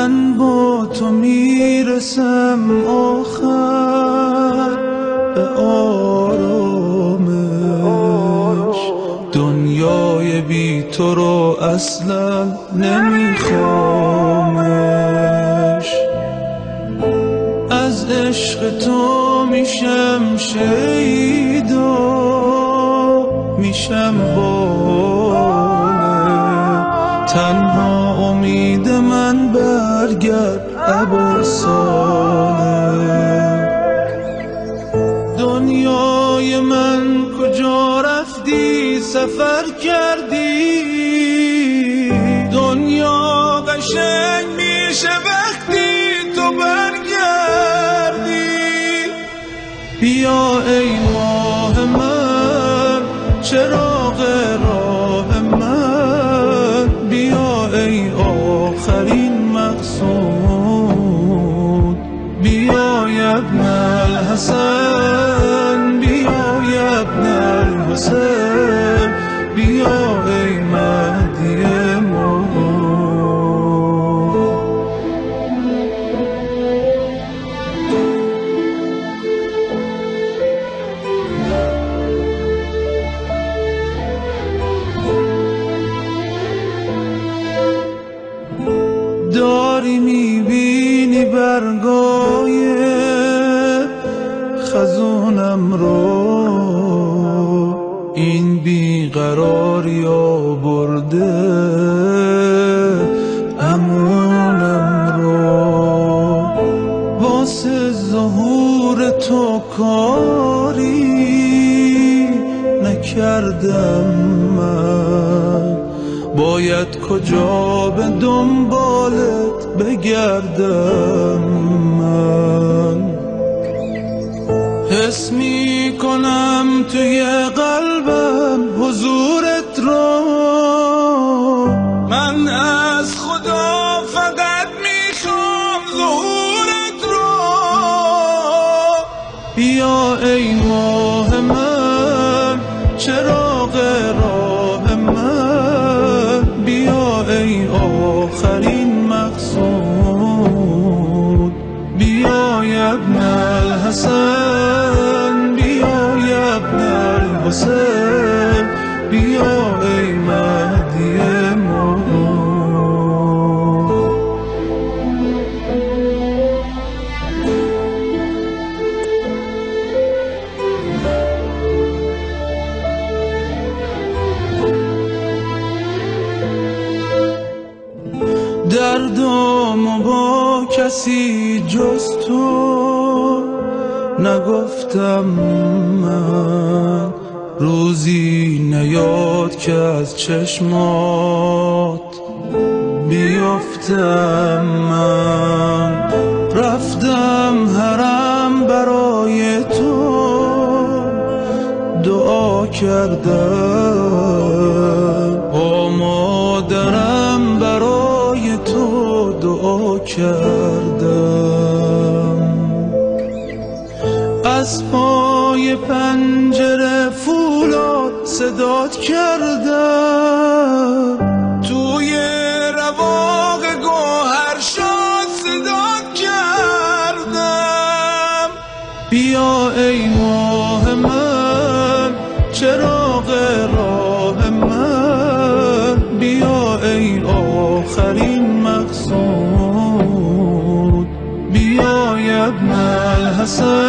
من با تو میرسم آخر به آرامش، دنیای بی تو رو اصلا نمیخوامش. از عشق تو میشم شیدا، میشم بانه، تنها امید من برگرد عباسانه. دنیای من کجا رفتی سفر کردی؟ دنیا قشنگ میشه وقتی تو برگردی. بیا ای ماه من، چراغ راه من، بیا ای آخرین مقصود. بیا یا ابن الحسن، بیا یا ابن الحسین، بیا ای مهدی موعود. داری میبینی برگای خزونم رو، این بیقراری آورده امونم رو. واسه ظهور تو کاری نکردم من، باید کجا به دنبالت بگردم من. حس میکنم توی قلبم حضورت رو، من از خدا فقط میخوام ظهورت رو. بیا ای ماه من، چراغ راه من، بیا ای آخرین مقصود. بیا یا ابن الحسن، بیا یا ابن الحسین، بیا ای مهدی موعود. دردم با کسی جز تو نگفتم من، روزی نیاد که از چشمات بیفتم من. رفتم حرم برای تو دعا کردم، با مادرم برای تو دعا کردم. از پای پنجره فولاد صدات کردم، توی رواق گوهرشاد صدات کردم. بیا ای ماه من، چراغ راه من، بیا ای آخرین مقصود. بیا یا ابن الحسن،